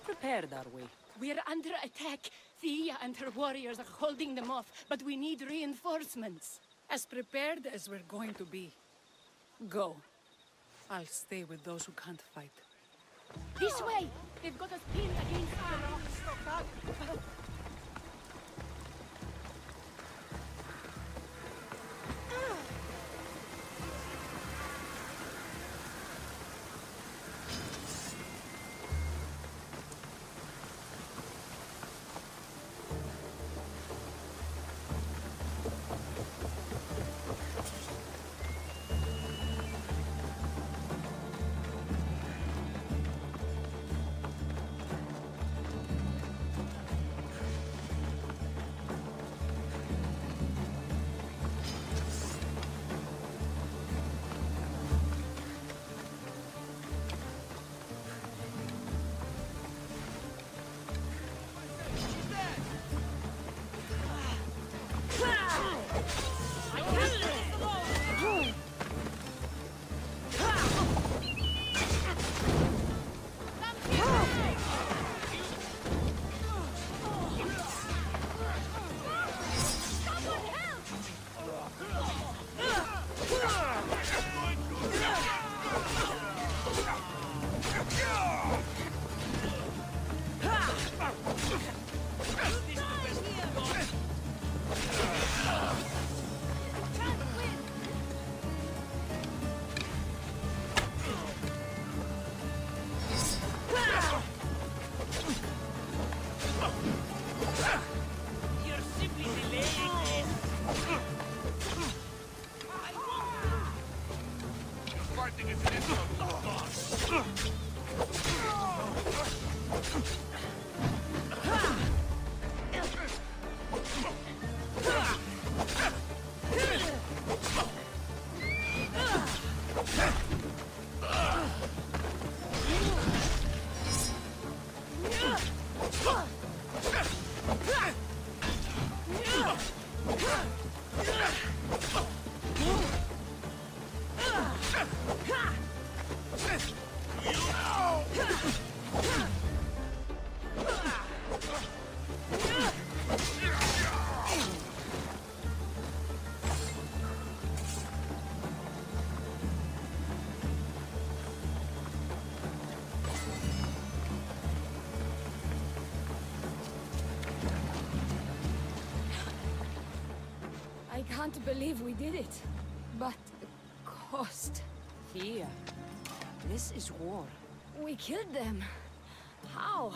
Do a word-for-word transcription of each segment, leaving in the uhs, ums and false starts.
prepared, are we? We're under attack. Thea and her warriors are holding them off, but we need reinforcements. As prepared as we're going to be. Go. I'll stay with those who can't fight. This way! They've got us pinned against the rocks. I can't believe we did it. But the cost... Thea, this is war. We killed them. How?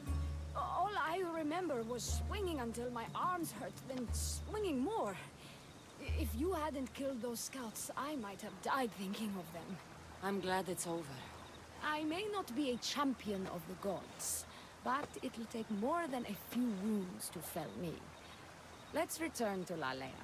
All I remember was swinging until my arms hurt, then swinging more. If you hadn't killed those scouts, I might have died thinking of them. I'm glad it's over. I may not be a champion of the gods, but it'll take more than a few wounds to fell me. Let's return to Lalea.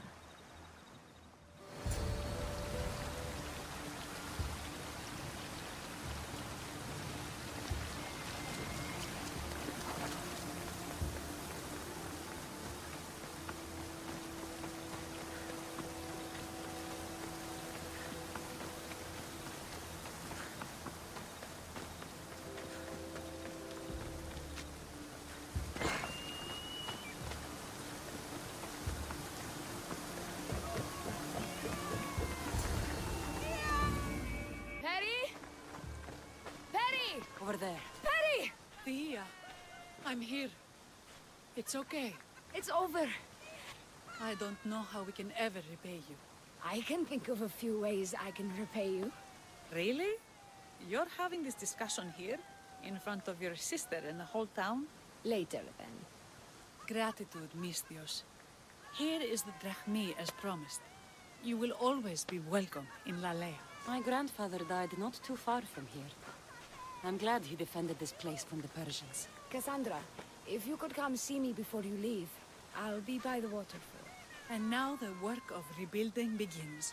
Over there. Perry! Thea, I'm here. It's okay. It's over. I don't know how we can ever repay you. I can think of a few ways I can repay you. Really? You're having this discussion here? In front of your sister and the whole town? Later, then. Gratitude, Misthios. Here is the drachmae as promised. You will always be welcome in Lalea. My grandfather died not too far from here. I'm glad he defended this place from the Persians. Cassandra, if you could come see me before you leave, I'll be by the waterfall. And now the work of rebuilding begins.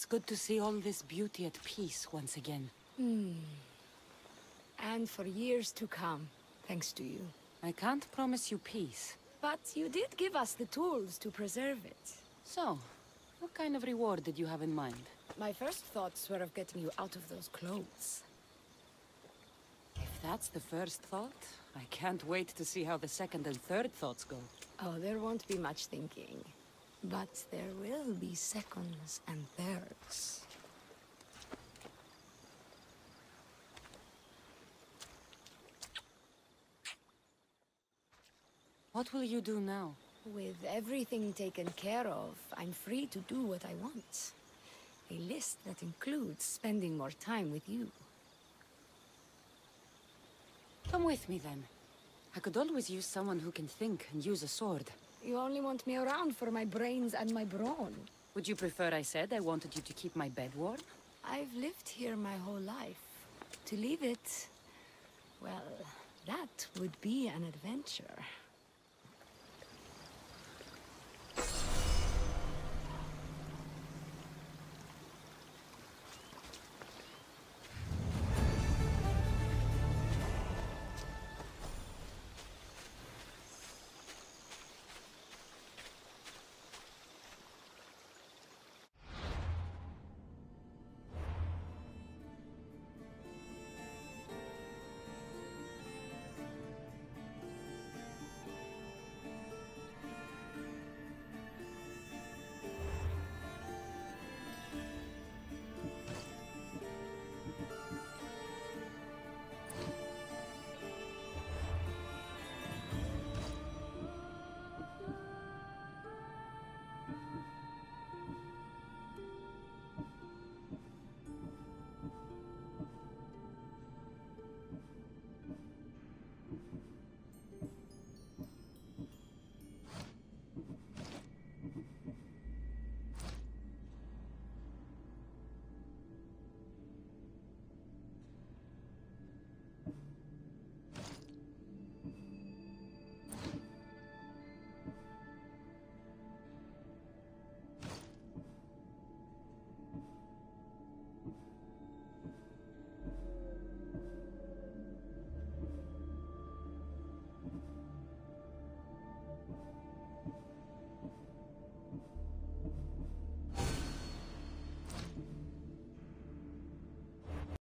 It's good to see all this beauty at peace once again. Hmm. And for years to come, thanks to you. I can't promise you peace. But you did give us the tools to preserve it. So, what kind of reward did you have in mind? My first thoughts were of getting you out of those clothes. If that's the first thought, I can't wait to see how the second and third thoughts go. Oh, there won't be much thinking. But there will be seconds and thirds. What will you do now? With everything taken care of, I'm free to do what I want. A list that includes spending more time with you. Come with me then. I could always use someone who can think and use a sword. You only want me around for my brains and my brawn. Would you prefer I said I wanted you to keep my bed warm? I've lived here my whole life. To leave it, well, that would be an adventure.